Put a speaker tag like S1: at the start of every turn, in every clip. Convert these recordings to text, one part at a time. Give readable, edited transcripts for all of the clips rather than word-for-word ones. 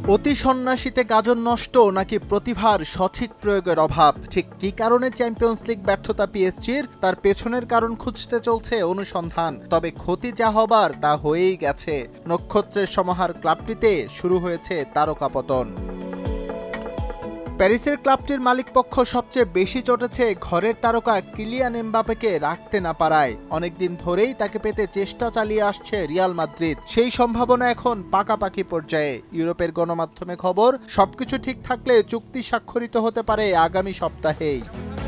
S1: অতি সন্ন্যাসীতে গাজন নষ্ট নাকি প্রতিভার সঠিক প্রয়োগের অভাব, ঠিক কী কারণে চ্যাম্পিয়ন্স লিগ ব্যর্থতা পিএসজির, তার পেছনের কারণ খুঁজতে চলছে অনুসন্ধান। তবে ক্ষতি যা হবার তা হয়েই গেছে। নক্ষত্রের সমাহার ক্লাবটিতে শুরু হয়েছে তারকাপতন। প্যারিসের ক্লাবটির মালিকপক্ষ সবচেয়ে বেশি চটেছে ঘরের তারকা কিলিয়ান এমবাপেকে রাখতে না পারায়। অনেকদিন ধরেই তাকে পেতে চেষ্টা চালিয়ে আসছে রিয়াল মাদ্রিদ। সেই সম্ভাবনা এখন পাকাপাকি পর্যায়ে। ইউরোপের গণমাধ্যমে খবর, সবকিছু ঠিক থাকলে চুক্তি স্বাক্ষরিত হতে পারে আগামী সপ্তাহেই।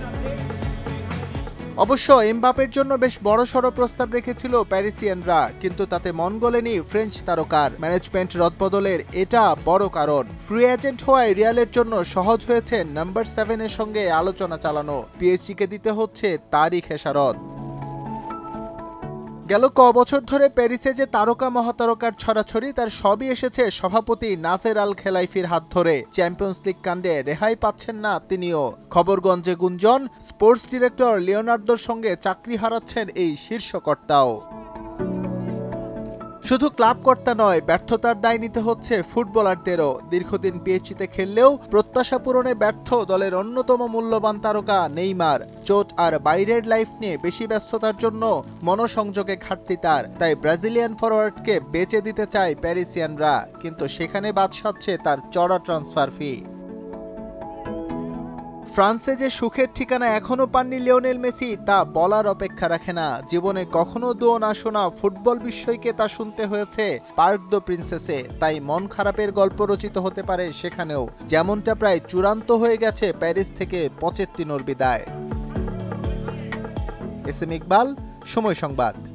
S1: অবশ্য এমবাপের জন্য বেশ বড়সড় প্রস্তাব রেখেছিল প্যারিসিয়ানরা, কিন্তু তাতে মন গলেনি ফ্রেঞ্চ তারকার। ম্যানেজমেন্ট রদবদলের এটা বড় কারণ। ফ্রি এজেন্ট হওয়ায় রিয়ালের জন্য সহজ হয়েছে নাম্বার 7 এর সঙ্গে আলোচনা চালানো। পিএসজিকে দিতে হচ্ছে তারই খেসারত। গেল বছর ধরে প্যারিসে যে তারকা মহাতারকার ছড়াছড়ি, তার সবই এসেছে সভাপতি নাসের আল খেলাইফির হাত ধরে। চ্যাম্পিয়ন্স লিগ কাণ্ডে রেহাই পাচ্ছেন না তিনিও। খবরগঞ্জে গুঞ্জন, স্পোর্টস ডিরেক্টর লিওনার্দোর সঙ্গে চাকরি হারাচ্ছেন এই শীর্ষকর্তাও। শুধু ক্লাব কর্তা নয়, ব্যর্থতার দায় নিতে হচ্ছে ফুটবলারদেরও। দীর্ঘদিন পিএসজিতে খেললেও প্রত্যাশা পূরণে ব্যর্থ দলের অন্যতম মূল্যবান তারকা নেইমার। চোট আর বাইরের লাইফ নিয়ে বেশি ব্যস্ততার জন্য মনোসংযোগে ঘাটতি তার। তাই ব্রাজিলিয়ান ফরওয়ার্ডকে বেচে দিতে চায় প্যারিসিয়ানরা, কিন্তু সেখানে বাদ সাধছে তার চড়া ট্রান্সফার ফি। ফ্রান্সে যে সুখের ঠিকানা এখনো পাননি লিওনেল মেসি, তা বলার অপেক্ষা রাখে না। জীবনে কখনো দুও না শোনা ফুটবল বিস্ময়কে তা শুনতে হয়েছে পার্ক দ্য প্রিন্সেসে। তাই মন খারাপের গল্প রচিত হতে পারে সেখানেও, যেমনটা প্রায় চূড়ান্ত হয়ে গেছে প্যারিস থেকে পচেত্তিনোর বিদায়। এস এম ইকবাল, সময় সংবাদ।